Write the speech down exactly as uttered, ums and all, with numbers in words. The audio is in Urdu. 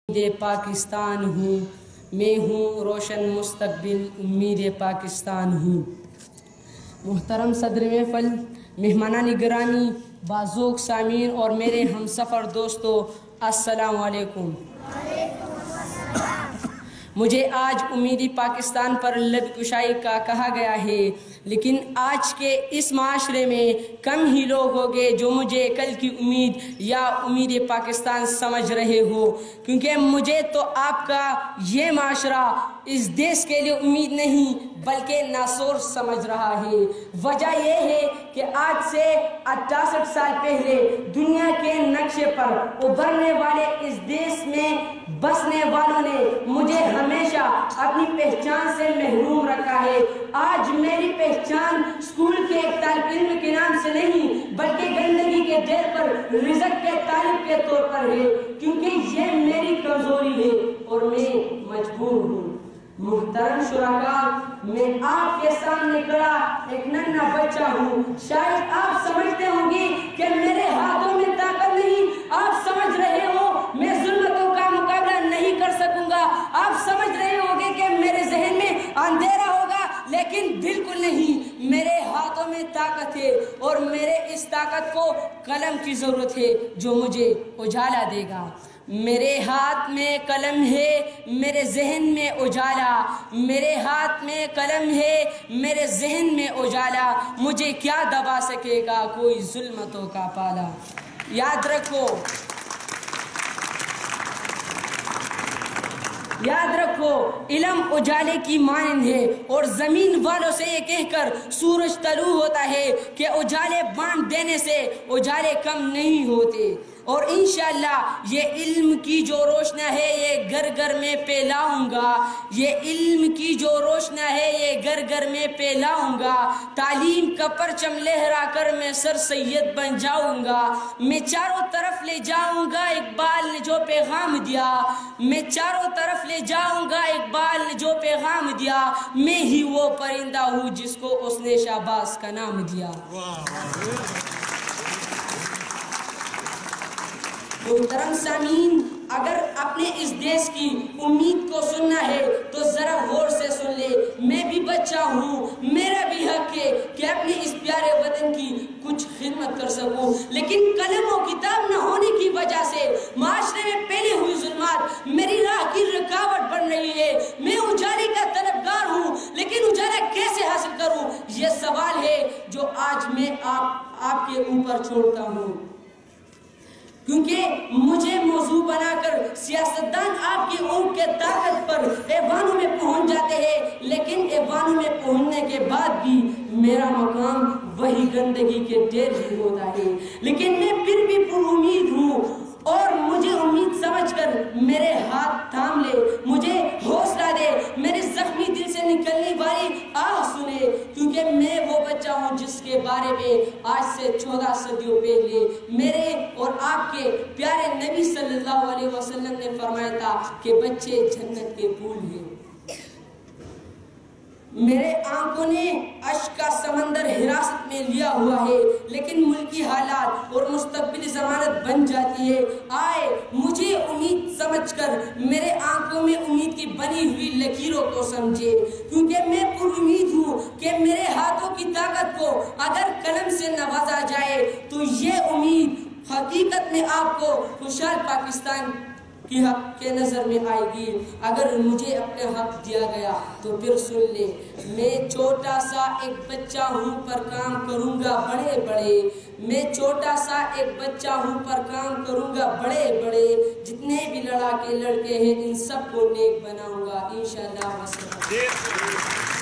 امید پاکستان ہوں، میں ہوں روشن مستقبل امید پاکستان ہوں۔ محترم صدر محفل، مہمانان گرامی، بازوق سامعین اور میرے ہم سفر دوستو، السلام علیکم۔ مجھے آج امیدی پاکستان پر لب کشائی کا کہا گیا ہے، لیکن آج کے اس معاشرے میں کم ہی لوگ ہوں گے جو مجھے کل کی امید یا امید پاکستان سمجھ رہے ہو، کیونکہ مجھے تو آپ کا یہ معاشرہ اس دیش کے لیے امید نہیں بلکہ ناسور سمجھ رہا ہے۔ وجہ یہ ہے کہ آج سے اٹھاسٹھ سال پہلے دنیا کے نقشے پر ابھرنے والے اس دیش میں بسنے والوں نے مجھے ہمیشہ اپنی پہچان سے محروم رکھا ہے۔ آج میری پہچان اسکول کے ایک طالب علم کے نام سے نہیں بلکہ گندگی کے ڈھیر پر رزق کے طالب کے طور پر ہے، کیونکہ یہ میری کمزوری ہے اور میں مجبور ہوں۔ محترم شرکاء، میں آپ کے سامنے کھڑا ایک ننھا بچہ ہوں۔ شاید آپ سمجھتے ہوں گے کہ میرے ہاتھوں میں طاقت نہیں، آپ سمجھ رہے ہو میں ظلمتوں کا مقابلہ نہیں کر سکوں گا، آپ سمجھ رہے ہوں گے کہ میرے ذہن میں اندھیرا ہوگا، لیکن بالکل نہیں، میرے ہاتھوں میں طاقت ہے اور میرے اس طاقت کو قلم کی ضرورت ہے جو مجھے اجالا دے گا۔ میرے ہاتھ میں قلم ہے، میرے ذہن میں اجالا، میرے ہاتھ میں قلم ہے، میرے ذہن میں اجالا، مجھے کیا دبا سکے گا کوئی ظلمتوں کا پالا۔ یاد رکھو یاد رکھو علم اجالے کی مانند ہے، اور زمین والوں سے یہ کہہ کر سورج طلوع ہوتا ہے کہ اجالے بانٹ دینے سے اجالے کم نہیں ہوتے، اور انشاءاللہ یہ علم کی جو روشنی ہے یہ گھر گھر میں پھیلاؤں گا، یہ علم کی جو روشنی ہے یہ گھر گھر میں پھیلاؤں گا، تعلیم کا پرچم لہرا کر میں سر سید بن جاؤں گا، میں چاروں طرف لے جاؤں گا اقبال نے جو پیغام دیا، میں چاروں طرف لے جاؤں گا اقبال نے جو پیغام دیا، میں ہی وہ پرندہ ہوں جس کو اس نے شہباز کا نام دیا۔ محترم سامعین، اگر اپنے اس دیش کی امید کو سننا ہے تو ذرا غور سے سن لے۔ میں بھی بچہ ہوں، میرا بھی حق ہے کہ اپنے اس پیارے وطن کی کچھ خدمت کر سکوں، لیکن قلم و کتاب نہ ہونے کی وجہ سے معاشرے میں پھیلی ہوئی ظلمات میری راہ کی رکاوٹ بن رہی ہے۔ میں اجالے کا طلبگار ہوں، لیکن اجالا کیسے حاصل کروں، یہ سوال ہے جو آج میں آپ آپ کے اوپر چھوڑتا ہوں، کیونکہ مجھے موضوع بنا کر سیاستدان آپ کی اونٹ کے طاقت پر ایوانوں میں پہنچ جاتے ہیں، لیکن ایوانوں میں پہنچنے کے بعد بھی میرا مقام وہی گندگی کے ڈھیر ہی ہوتا ہے، لیکن میں پھر بھی پر امید ہوں، اور مجھے امید سمجھ کر میرے ہاتھ تھام لے، مجھے حوصلہ دے، میرے زخمی دل سے نکلنے والی آہ سنے، کیونکہ میں وہ بچہ ہوں جس کے بارے میں آج سے چودہ صدیوں پہلے میرے اور آپ کے پیارے نبی صلی اللہ علیہ وسلم نے فرمایا تھا کہ بچے جنت کے پھول ہیں۔ میرے آنکھوں نے اشک کا سمندر حراست میں لیا ہوا ہے، لیکن ملکی حالات اور مستقبل ضمانت بن جاتی ہے۔ آئے مجھے امید سمجھ کر میرے آنکھوں میں امید کی بنی ہوئی لکیروں کو سمجھے، کیونکہ میں پر امید ہوں کہ میرے ہاتھوں کی طاقت کو اگر قلم سے نوازا جائے تو یہ امید حقیقت میں آپ کو خوشحال پاکستان کی حق کے نظر میں آئے گی۔ اگر مجھے اپنے حق دیا گیا تو پھر سن لے، میں چھوٹا سا ایک بچہ ہوں پر کام کروں گا بڑے بڑے، میں چھوٹا سا ایک بچہ ہوں پر کام کروں گا بڑے بڑے، جتنے بھی لڑا کے لڑکے ہیں ان سب کو نیک بناؤں گا انشاءاللہ۔